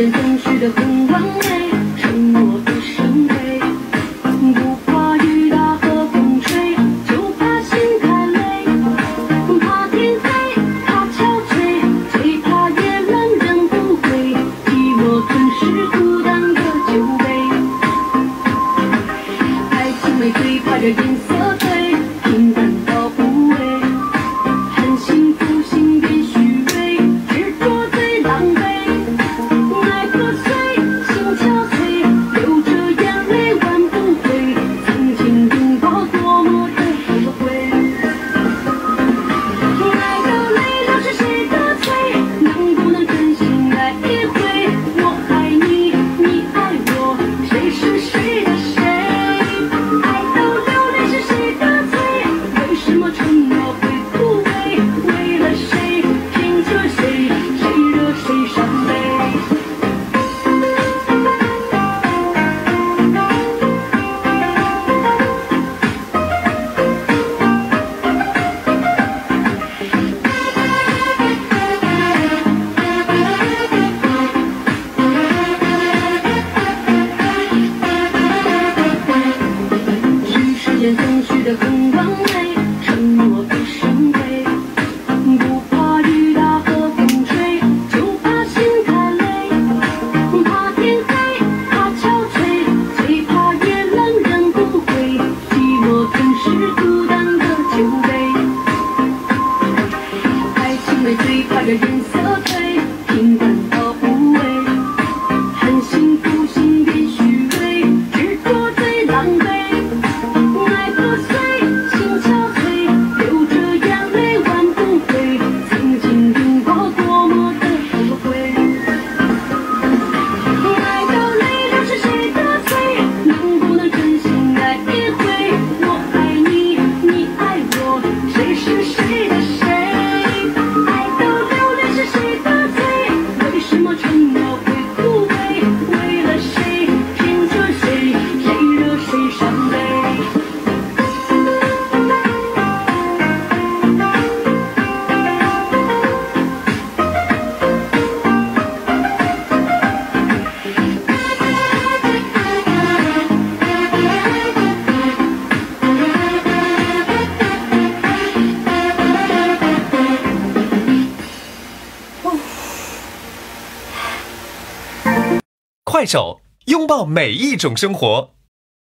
间总是的很完美，承诺不生悲，不怕雨打和风吹，就怕心太累，怕天黑，怕憔悴，最怕夜阑人不归，寂寞吞噬孤单的酒杯，爱情美最怕这颜色褪，平淡到无味，恨幸福心变虚伪，执着最狼狈，爱破碎，心憔悴，流着眼泪挽不回，曾经拥抱多么的可贵，爱的泪流是谁的罪，能不能真心爱一回，我爱你，你爱我，谁是谁的谁，爱的流泪是谁的罪，为什么承诺会枯萎，为了谁凭着谁，谁惹谁伤悲。许时间总许得很完美，承诺不生悲，不怕雨打和风吹，就怕心太累，怕天黑，怕憔悴，最怕夜阑人不归，寂寞吞噬孤单的酒杯，爱情美最怕这颜色褪，平淡到无味，恨幸福心变虚伪，执着最狼狈，爱破碎，心憔悴，流着眼泪挽不回，曾经拥抱多么的可贵，爱的泪流是谁的罪，能不能真心爱一回，我爱你，你爱我，谁是谁的谁，爱的流泪是谁的罪，为什么承诺会枯萎，为了谁凭着谁，谁惹谁伤悲。 快手，拥抱每一种生活。